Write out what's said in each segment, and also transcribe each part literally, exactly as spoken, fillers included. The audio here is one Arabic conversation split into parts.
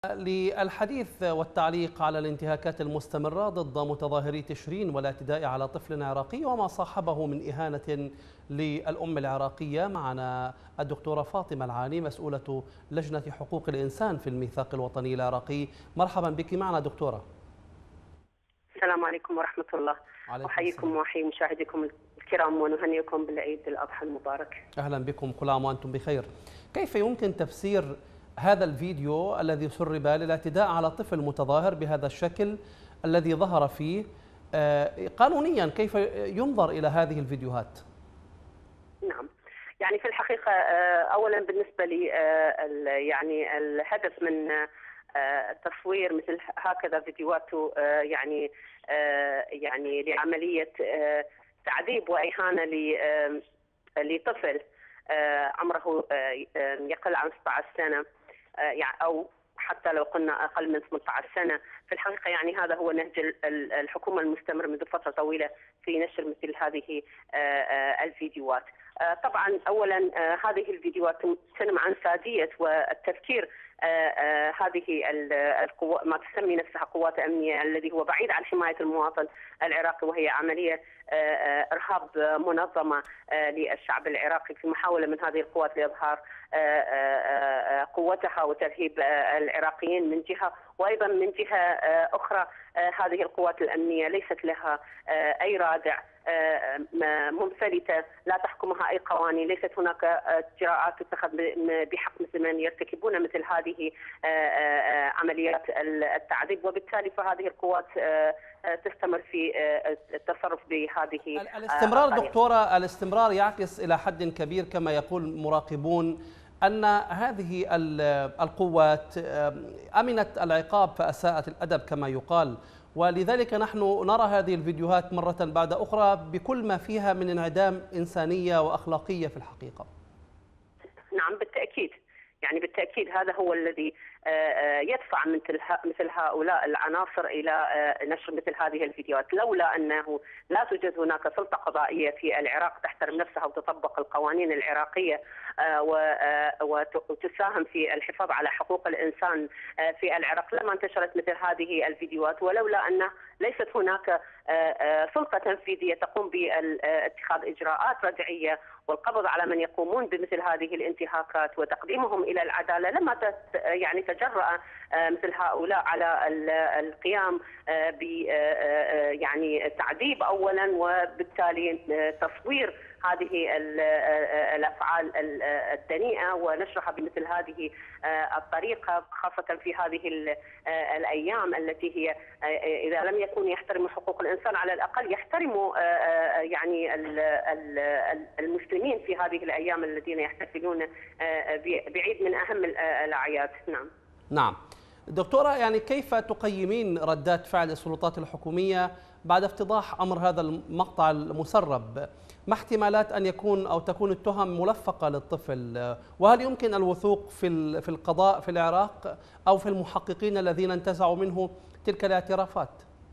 للحديث والتعليق على الانتهاكات المستمرة ضد متظاهري تشرين والاعتداء على طفل عراقي وما صاحبه من إهانة للأم العراقية، معنا الدكتورة فاطمة العاني مسؤولة لجنة حقوق الإنسان في الميثاق الوطني العراقي. مرحبا بك معنا دكتورة. السلام عليكم ورحمة الله. أحييكم وأحيي مشاهديكم الكرام ونهنئكم بالعيد الأضحى المبارك. أهلا بكم، كل عام وأنتم بخير. كيف يمكن تفسير هذا الفيديو الذي سرب للاعتداء على طفل متظاهر بهذا الشكل الذي ظهر فيه؟ قانونيا كيف ينظر إلى هذه الفيديوهات؟ نعم، يعني في الحقيقة أولا بالنسبة لي يعني الهدف من تصوير مثل هكذا فيديوهات يعني يعني لعملية تعذيب وإهانة لطفل عمره يقل عن ستة عشر سنة يعني أو حتى لو قلنا أقل من ثمانية عشر سنة. في الحقيقة يعني هذا هو نهج الحكومة المستمر منذ فترة طويلة في نشر مثل هذه الفيديوهات. طبعا أولا هذه الفيديوهات تنم عن سادية والتفكير هذه القوات ما تسمي نفسها قوات أمنية الذي هو بعيد عن حماية المواطن العراقي، وهي عملية إرهاب منظمة للشعب العراقي في محاولة من هذه القوات لإظهار قوتها وترهيب العراقيين من جهة، وأيضا من جهة أخرى هذه القوات الأمنية ليست لها أي رادع، منفلتة لا تحكمها أي قوانين، ليست هناك إجراءات تتخذ بحق مثل من يرتكبون مثل هذه عمليات التعذيب، وبالتالي فهذه القوات تستمر في التصرف بهذه الاستمرار. دكتورة، الاستمرار يعكس إلى حد كبير كما يقول مراقبون أن هذه القوات أمنت العقاب فأساءت الأدب كما يقال، ولذلك نحن نرى هذه الفيديوهات مرة بعد أخرى بكل ما فيها من انعدام إنسانية وأخلاقية في الحقيقة. نعم بالتأكيد، يعني بالتأكيد هذا هو الذي يدفع مثل هؤلاء العناصر إلى نشر مثل هذه الفيديوهات. لولا أنه لا توجد هناك سلطة قضائية في العراق تحترم نفسها وتطبق القوانين العراقية وتساهم في الحفاظ على حقوق الإنسان في العراق لما انتشرت مثل هذه الفيديوهات، ولولا أن ليست هناك سلطة تنفيذية تقوم باتخاذ إجراءات ردعية والقبض على من يقومون بمثل هذه الانتهاكات وتقديمهم إلى العدالة، لما يعني تجرأ مثل هؤلاء على القيام ب يعني تعذيب أولا وبالتالي تصوير هذه الأفعال الدنيئة ونشرها بمثل هذه الطريقة، خاصة في هذه الأيام التي هي إذا لم يكونوا يحترموا حقوق الإنسان على الأقل يحترموا يعني المسلمين في هذه الأيام الذين يحتفلون بعيد من أهم الأعياد. نعم. نعم. دكتورة، يعني كيف تقيمين ردات فعل السلطات الحكومية بعد افتضاح أمر هذا المقطع المسرب؟ ما احتمالات أن يكون أو تكون التهم ملفقة للطفل؟ وهل يمكن الوثوق في في القضاء في العراق أو في المحققين الذين انتزعوا منه تلك الاعترافات؟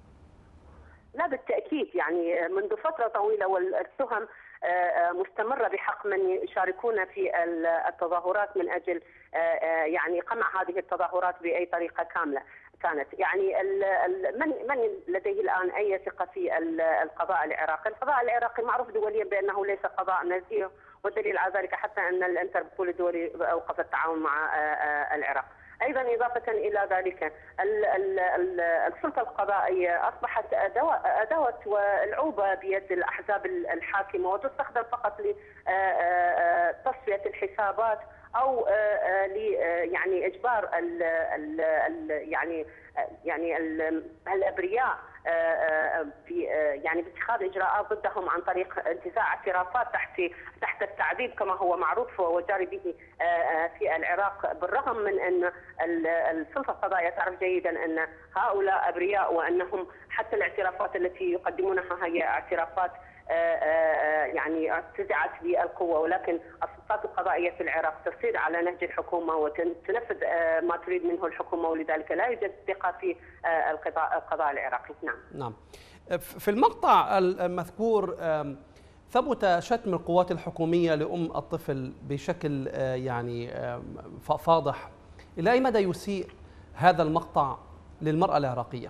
لا بالتأكيد، يعني منذ فترة طويلة والتهم مستمرة بحق من يشاركون في التظاهرات من أجل يعني قمع هذه التظاهرات بأي طريقة كاملة كانت. يعني من من لديه الآن أي ثقة في القضاء العراقي؟ القضاء العراقي معروف دوليا بأنه ليس قضاء نزيه، والدليل على ذلك حتى أن الانتربول الدولي أوقف التعاون مع العراق. أيضا إضافة إلى ذلك السلطة القضائية أصبحت أداة والعوبة بيد الأحزاب الحاكمة وتستخدم فقط لتصفية الحسابات أو ل يعني إجبار ال ال يعني يعني الأبرياء في يعني باتخاذ إجراءات ضدهم عن طريق انتزاع اعترافات تحت تحت التعذيب كما هو معروف وجاري به في العراق، بالرغم من أن السلطة القضائية تعرف جيدا أن هؤلاء أبرياء وأنهم حتى الاعترافات التي يقدمونها هي اعترافات يعني ارتزعت بالقوة، ولكن السلطات القضائية في العراق تسير على نهج الحكومة وتنفذ ما تريد منه الحكومة، ولذلك لا يوجد ثقة في القضاء القضاء العراقي. نعم. نعم. في المقطع المذكور ثبت شتم القوات الحكومية لأم الطفل بشكل يعني فاضح. إلى أي مدى يسيء هذا المقطع للمرأة العراقية؟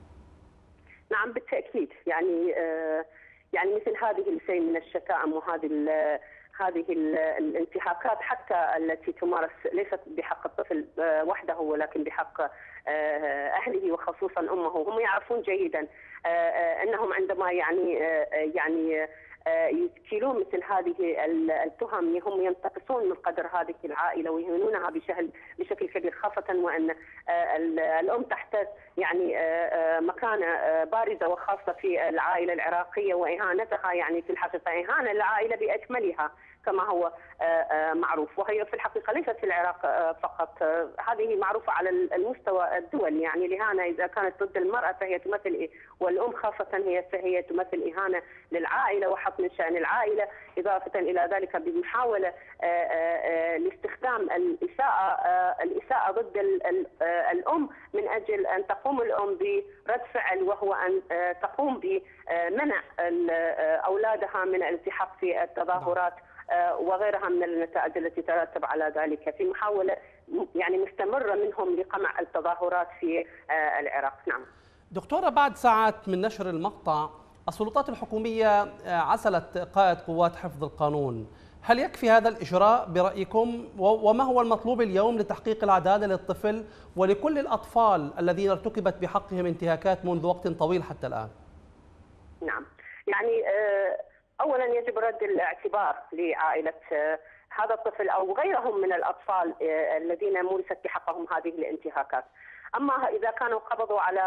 نعم بالتأكيد، يعني آه يعني مثل هذه الشيء من الشتائم وهذه ال هذه ال الانتهاكات حتى التي تمارس ليست بحق الطفل وحده ولكن بحق اهله وخصوصا امه، هم يعرفون جيدا انهم عندما يعني يعني يشكلون مثل هذه التهم هم ينتقصون من قدر هذه العائله ويهينونها بشكل بشكل كبير، خاصه وان الام تحتاج يعني مكانه بارزه وخاصه في العائله العراقيه، واهانتها يعني في الحقيقه اهانه للعائله باكملها كما هو معروف، وهي في الحقيقه ليست في العراق فقط، هذه معروفه على المستوى الدولي، يعني الاهانه اذا كانت ضد المراه فهي تمثل، والام خاصه هي فهي تمثل اهانه للعائله وحط من شان العائله، اضافه الى ذلك بمحاوله لاستخدام الاساءه الاساءه ضد الام من اجل ان تقوم الام برد فعل، وهو ان تقوم بمنع اولادها من الالتحاق في التظاهرات وغيرها من النتائج التي ترتب على ذلك، في محاولة يعني مستمرة منهم لقمع التظاهرات في العراق. نعم دكتورة، بعد ساعات من نشر المقطع السلطات الحكومية عزلت قائد قوات حفظ القانون، هل يكفي هذا الإجراء برأيكم؟ وما هو المطلوب اليوم لتحقيق العدالة للطفل ولكل الأطفال الذين ارتكبت بحقهم انتهاكات منذ وقت طويل حتى الآن؟ نعم، يعني أولا يجب رد الاعتبار لعائلة هذا الطفل أو غيرهم من الأطفال الذين مورست بحقهم هذه الانتهاكات. أما إذا كانوا قبضوا على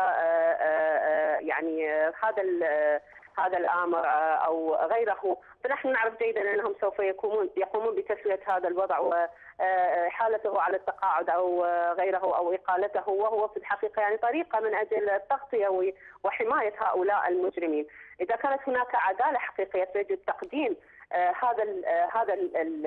يعني هذا هذا الآمر أو غيره، فنحن نعرف جيدا أنهم سوف يقومون يقومون بتسوية هذا الوضع وحالته على التقاعد أو غيره أو إقالته، وهو في الحقيقة يعني طريقة من أجل التغطية وحماية هؤلاء المجرمين. إذا كانت هناك عدالة حقيقية يجب تقديم هذا ال هذا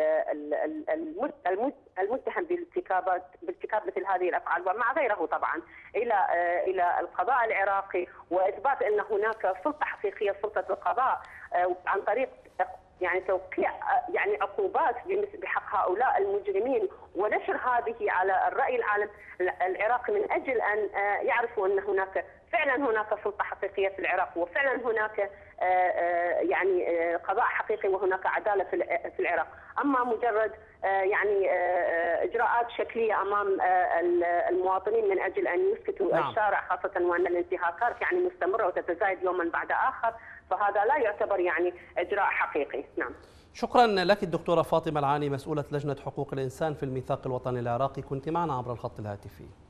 ال المتهم بارتكاب بارتكاب مثل هذه الافعال ومع غيره طبعا الى الى القضاء العراقي، واثبات ان هناك سلطه حقيقيه، سلطه القضاء، عن طريق يعني توقيع يعني عقوبات بحق هؤلاء المجرمين ونشر هذه على الراي العالم العراقي من اجل ان يعرفوا ان هناك فعلا هناك سلطه حقيقيه في العراق، وفعلا هناك يعني قضاء حقيقي وهناك عداله في العراق. اما مجرد يعني اجراءات شكليه امام المواطنين من اجل ان يسكتوا نعم. الشارع، خاصه وان الانتهاكات يعني مستمره وتتزايد يوما بعد اخر، فهذا لا يعتبر يعني اجراء حقيقي. نعم. شكرا لك الدكتوره فاطمه العاني، مسؤوله لجنه حقوق الانسان في الميثاق الوطني العراقي، كنت معنا عبر الخط الهاتفي.